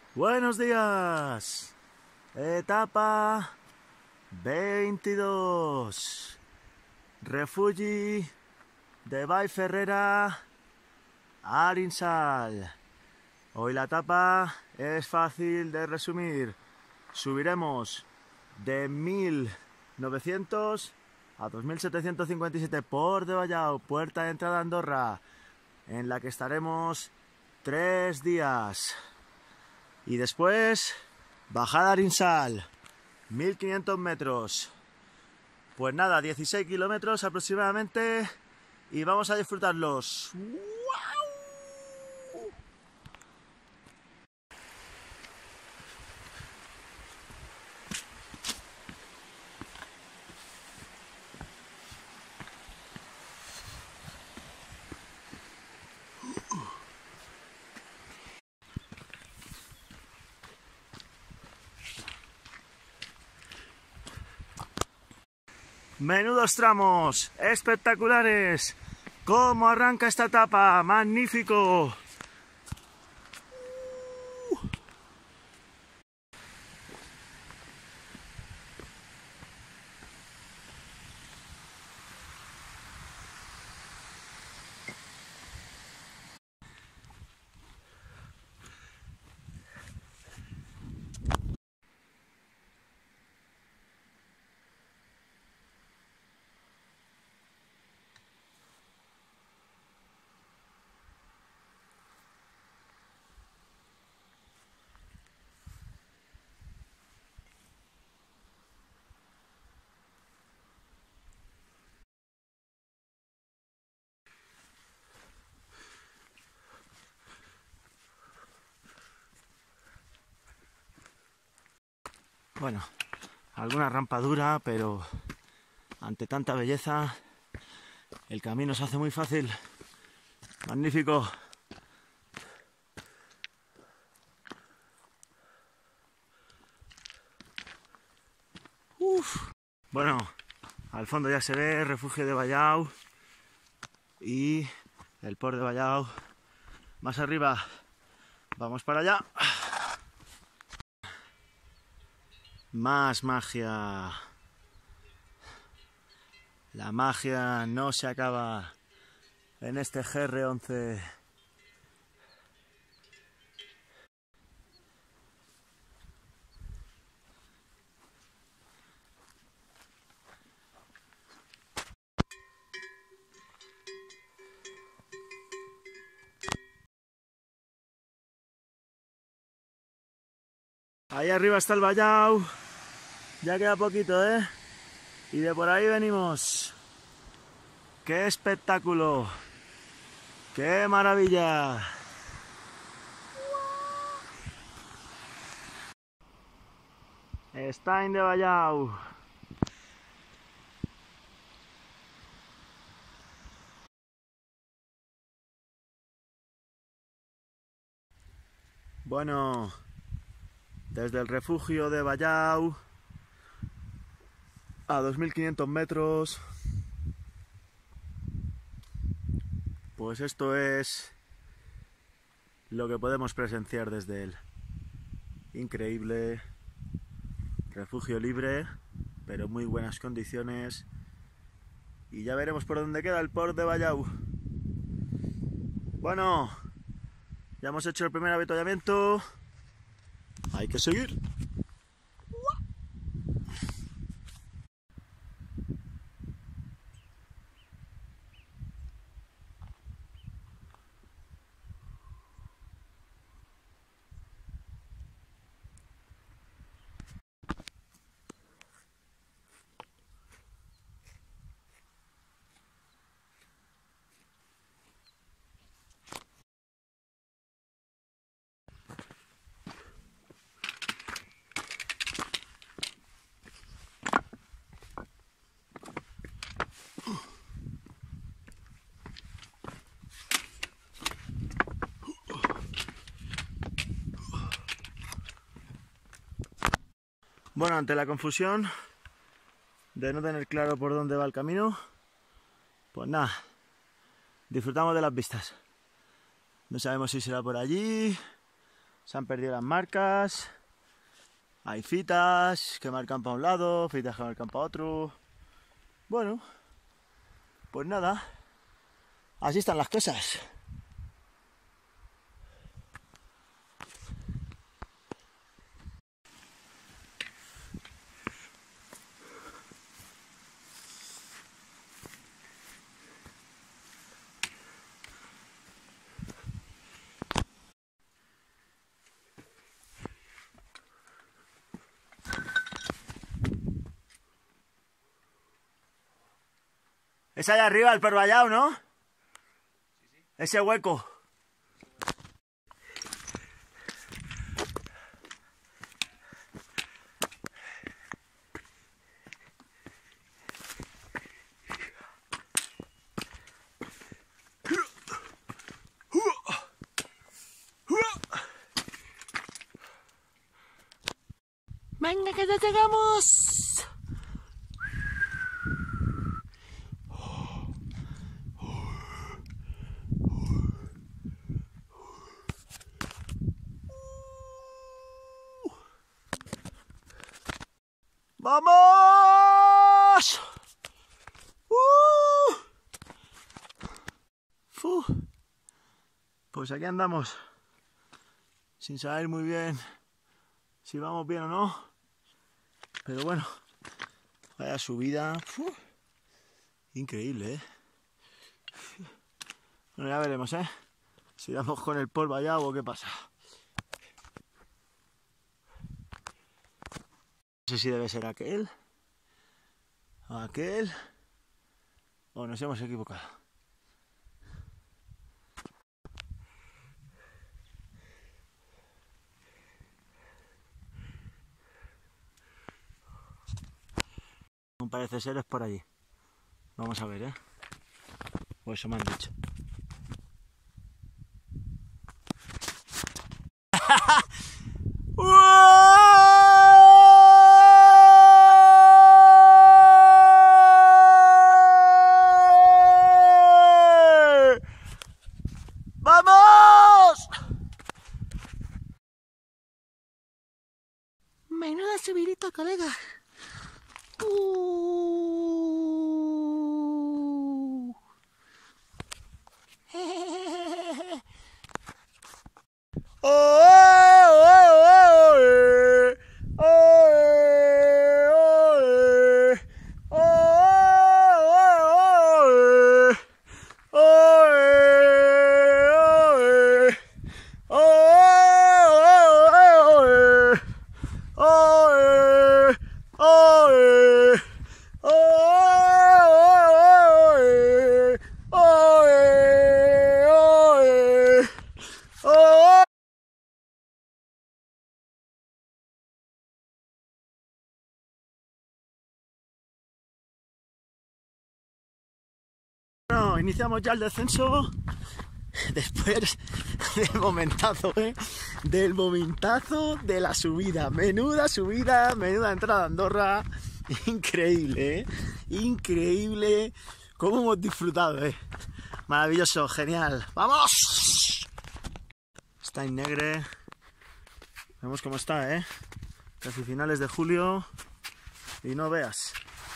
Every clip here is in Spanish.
Buenos días. Etapa 22. Refugi de Vall Ferrera Arinsal. Hoy la etapa es fácil de resumir. Subiremos de 1900 a 2757 por de Vallao, puerta de entrada a Andorra, en la que estaremos 3 días. Y después, bajada a Arinsal, 1500 metros. Pues nada, 16 kilómetros aproximadamente y vamos a disfrutarlos. Menudos tramos, espectaculares. ¿Cómo arranca esta etapa? ¡Magnífico! Bueno, alguna rampa dura, pero ante tanta belleza el camino se hace muy fácil. Magnífico. Bueno, al fondo ya se ve el refugio de Vallao y el port de Vallao. Más arriba, vamos para allá. Más magia. La magia no se acaba en este GR11. Ahí arriba está el Vallao. Ya queda poquito, ¿eh? Y de por ahí venimos. ¡Qué espectáculo! ¡Qué maravilla! Estany de Vallao. Bueno, desde el refugio de Vallao a 2500 metros, pues esto es lo que podemos presenciar desde él. Increíble, refugio libre, pero muy buenas condiciones. Y ya veremos por dónde queda el port de Vallao. Bueno, ya hemos hecho el primer avituallamiento. Hay que seguir. Bueno, ante la confusión de no tener claro por dónde va el camino, pues nada, disfrutamos de las vistas. No sabemos si será por allí, Se han perdido las marcas. Hay fitas que marcan para un lado, fitas que marcan para otro. Bueno, pues nada, así están las cosas. Es allá arriba el Pervallao, ¿no? Sí, sí. Ese hueco. ¡Venga, que ya llegamos! ¡Vamos! Pues aquí andamos, sin saber muy bien si vamos bien o no, pero bueno, vaya subida, increíble, ¿eh? Bueno, ya veremos, si damos con el polvo allá o qué pasa. No sé si debe ser aquel, o nos hemos equivocado. Parece ser es por allí. Vamos a ver, o eso me han dicho. ¡Vamos! Menuda subidita, colega. Bueno, iniciamos ya el descenso después del momentazo, del momentazo de la subida. Menuda subida, menuda entrada a Andorra. Increíble, increíble cómo hemos disfrutado, maravilloso, genial. ¡Vamos! Está en negre. Vemos cómo está, casi finales de julio y no veas.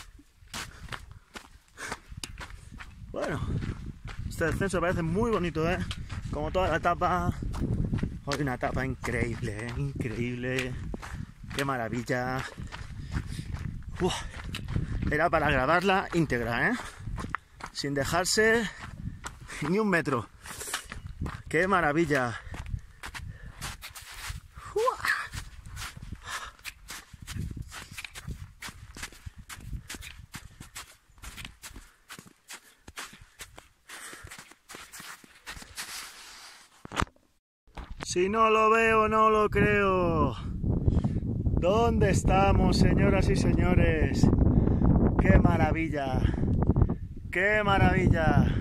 Bueno, este descenso parece muy bonito, como toda la etapa. Hoy una etapa increíble, increíble. Qué maravilla. Era para grabarla íntegra, sin dejarse ni un metro. Qué maravilla. Si no lo veo, no lo creo. ¿Dónde estamos, señoras y señores? ¡Qué maravilla! ¡Qué maravilla!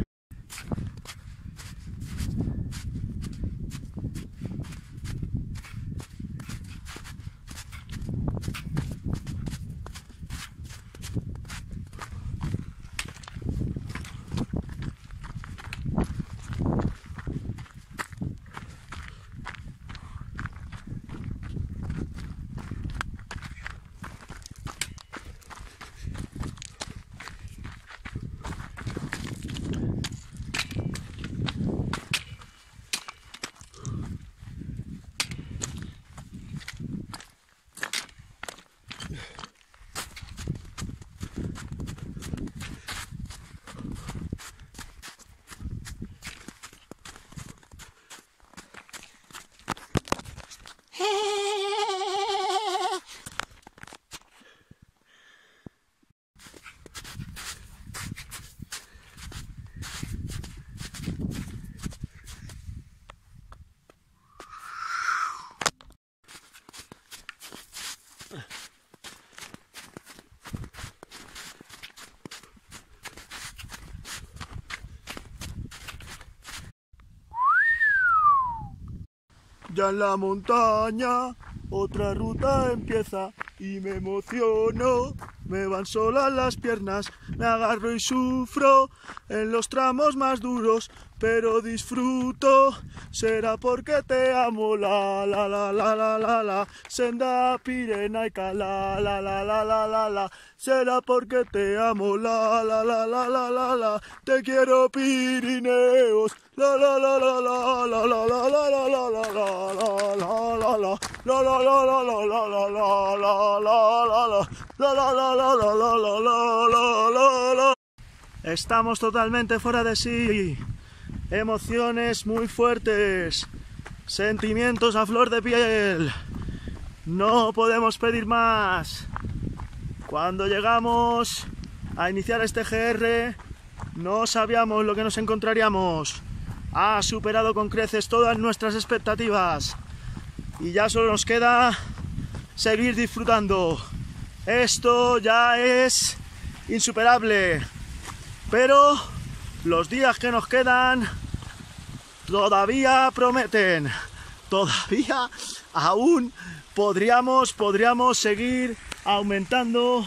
ya en la montaña otra ruta empieza y me emociono. Me van solas las piernas, me agarro y sufro en los tramos más duros, pero disfruto. Será porque te amo, la la la la la la la. Senda pirenaica, la la la la la la la. Será porque te amo, la la la la la la la. Te quiero Pirineos, la la la la la la la la la la la la la la la la. La la la la la la la la la la la. La la la la la la la la la la. Estamos totalmente fuera de sí. Emociones muy fuertes. Sentimientos a flor de piel. No podemos pedir más. Cuando llegamos a iniciar este GR, no sabíamos lo que nos encontraríamos. Ha superado con creces todas nuestras expectativas. Y ya solo nos queda seguir disfrutando. Esto ya es insuperable. Pero los días que nos quedan todavía prometen. Todavía aún podríamos seguir aumentando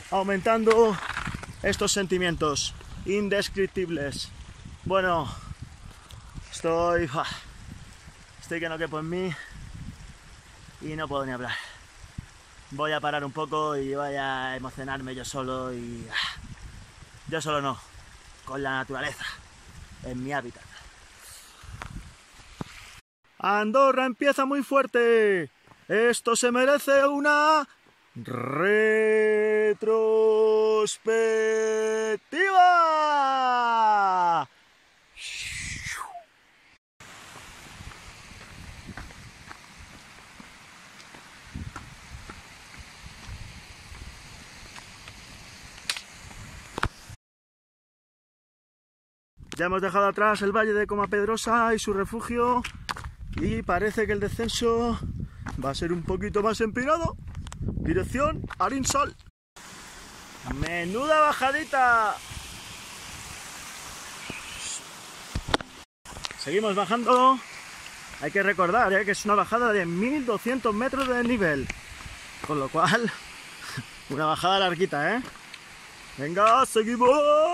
estos sentimientos indescriptibles. Bueno, estoy que no quepo en mí y no puedo ni hablar. Voy a parar un poco y voy a emocionarme yo solo y... yo solo no, con la naturaleza, en mi hábitat. Andorra empieza muy fuerte. Esto se merece una retrospectiva. Ya hemos dejado atrás el valle de Comapedrosa y su refugio y parece que el descenso va a ser un poquito más empinado. Dirección Arinsal. ¡Menuda bajadita! Seguimos bajando. Hay que recordar que es una bajada de 1200 metros de nivel. Con lo cual, una bajada larguita, ¿eh? Venga, seguimos.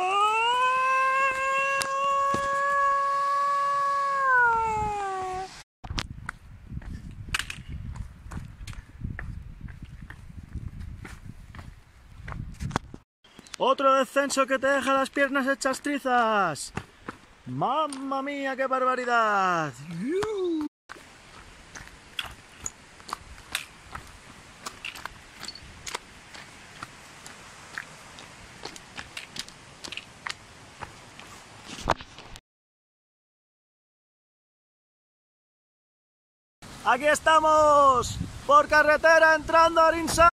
Otro descenso que te deja las piernas hechas trizas. ¡Mamma mía, qué barbaridad! Aquí estamos, por carretera entrando a Arinsal.